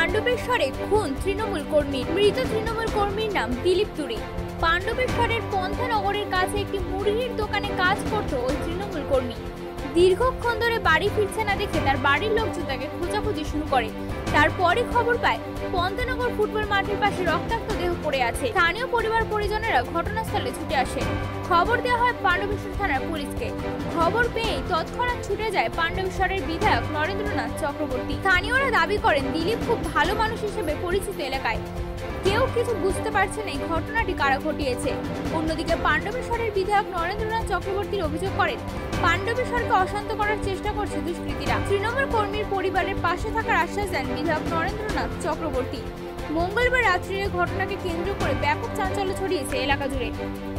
পাণ্ডবেশ্বরে খুন তৃণমূল কর্মী। মৃত তৃণমূল কর্মীর নাম দিলীপ তুরি। পাণ্ডবেশ্বরের পন্থানগরের কাছে একটি মুরগির দোকানে কাজ করত ওই তৃণমূল কর্মী। দীর্ঘক্ষণ ধরে বাড়ি ফিরছে না দেখে তার বাড়ির লোকজন তাকে খোঁজাখুঁজি শুরু করে। তারপরে খবর পায় পন্থানগর ফুটবল মাঠের পাশে রক্তাক্ত দেহ পড়ে আছে। স্থানীয় পরিবার পরিজনেরা ঘটনাস্থলে ছুটে আসে। খবর দেওয়া হয় পাণ্ডবেশ্বর থানার পুলিশকে। খবর পেয়েই তৎক্ষণাৎ ছুটে যায় পাণ্ডবেশ্বরের বিধায়ক নরেন্দ্রনাথ চক্রবর্তী। স্থানীয়রা দাবি করেন দিলীপ খুব ভালো মানুষ হিসেবে পরিচিত এলাকায়। কেউ কিছু বুঝতে পারছে না এই ঘটনাটি কারা ঘটিয়েছে। অন্যদিকে পাণ্ডবেশ্বরের বিধায়ক নরেন্দ্রনাথ চক্রবর্তীর অভিযোগ করেন পাণ্ডবেশ্বরকে অশান্ত করার চেষ্টা করছে দুষ্কৃতীরা। তৃণমূল কর্মীর পরিবারের পাশে থাকার আশ্বাস দেন বিধায়ক নরেন্দ্রনাথ চক্রবর্তী। মঙ্গলবার রাত্রির ঘটনাকে কেন্দ্র করে ব্যাপক চাঞ্চল্য ছড়িয়েছে এলাকা জুড়ে।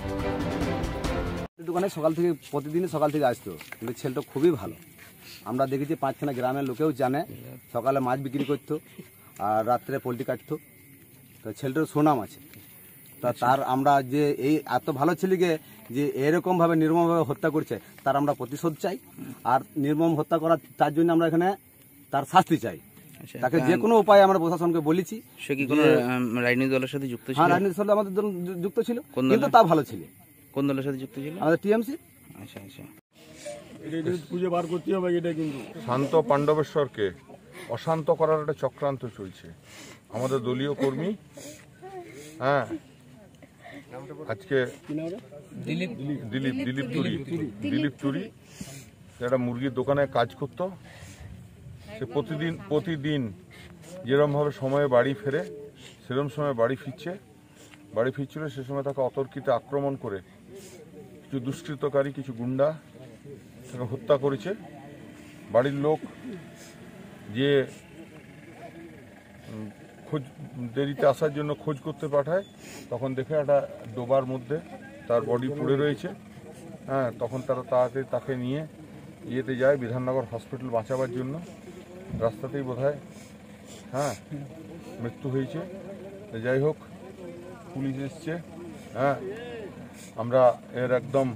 দোকানে প্রতিদিনই সকাল থেকে আসতো, কিন্তু ছেলেটা খুবই ভালো। আমরা দেখেছি 5খানা গ্রামের লোকেও জানে। সকালে মাছ বিক্রি করতো আর রাত্রে পোলট্রি কাটতো। তো ছেলেটার সুনাম আছে। তা তার আমরা যে এই এত ভালো ছেলেকে যে এরকমভাবে নির্মমভাবে হত্যা করছে, তার আমরা প্রতিশোধ চাই। আর নির্মম হত্যা করার তার জন্য আমরা এখানে তার শাস্তি চাই। তাকে যে কোনো উপায়ে আমরা প্রশাসনকে বলেছি। সে কি কোনো রাজনৈতিক দলের সাথে যুক্ত ছিল? হ্যাঁ, রাজনৈতিক দল আমাদের যুক্ত ছিল, কিন্তু তা ভালো ছিল। কোন দলের সাথে যুক্ত ছিল? আমাদের টিএমসি। আচ্ছা আচ্ছা। খুঁজে বার করতে হবে এটা। কিন্তু শান্ত পাণ্ডবেশ্বরকে অশান্ত করার একটা চক্রান্ত চলছে। আমাদের দলীয় কর্মী, হ্যাঁ, আজকে দিলীপ তুরি একটা মুরগির দোকানে কাজ করত। সে প্রতিদিন যেরকমভাবে সময়ে বাড়ি ফেরে সেরকম সময় বাড়ি ফিরছিল। সে সময় তাকে অতর্কিত আক্রমণ করে কিছু দুষ্কৃতকারী, কিছু গুন্ডা তাকে হত্যা করেছে। বাড়ির লোক যে দেরিতে আসার জন্য খোঁজ করতে পাঠায়, তখন দেখে একটা ডোবার মধ্যে তার বডি পড়ে রয়েছে। হ্যাঁ, তখন তারা তাড়াতাড়ি তাকে নিয়ে ইয়েতে যায় বিধাননগর হসপিটাল বাঁচাবার জন্য। রাস্তাতেই বোধহয় মৃত্যু হয়েছে। যাই হোক, পুলিশ এসছে। হ্যাঁ, আমরা এর একদম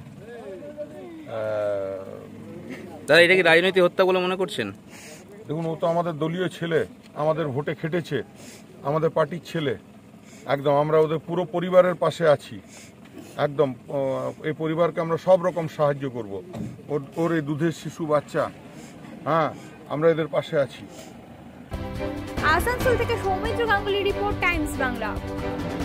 তারা এটা কি রাজনৈতিক হত্যা বলে মনে করছেন? দেখুন, ও তো আমাদের দলীয় ছেলে, আমাদের ভোটে খেটেছে, আমাদের পার্টির ছেলে। একদম আমরা ওদের পুরো পরিবারের পাশে আছি। একদম এই পরিবারকে আমরা সব রকম সাহায্য করব। ওর এই দুধের শিশু বাচ্চা, হ্যাঁ, আমরা এদের পাশে আছি। আসানসোল থেকে সৌমিত্র গাঙ্গুলি রিপোর্ট, টাইমস বাংলা।